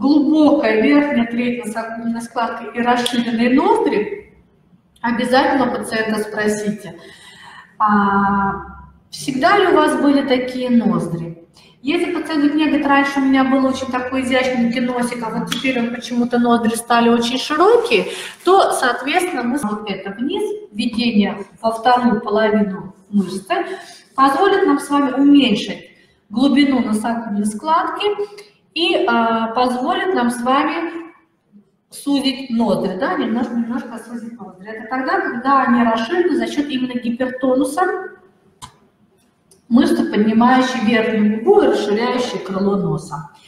глубокая верхняя треть носогубной складки и расширенные ноздри, обязательно пациента спросите, всегда ли у вас были такие ноздри? Если пациент говорит, раньше у меня был очень такой изящненький носик, а вот теперь он почему-то ноздри стали очень широкие, то, соответственно, мы вот это вниз, введение во вторую половину мышцы, позволит нам с вами уменьшить глубину носогубной складки и позволит нам с вами сузить ноздри, да, немножко сузить ноздри. Это тогда, когда они расширены за счет именно гипертонуса мышцы, поднимающие верхнюю губу и расширяющие крыло носа.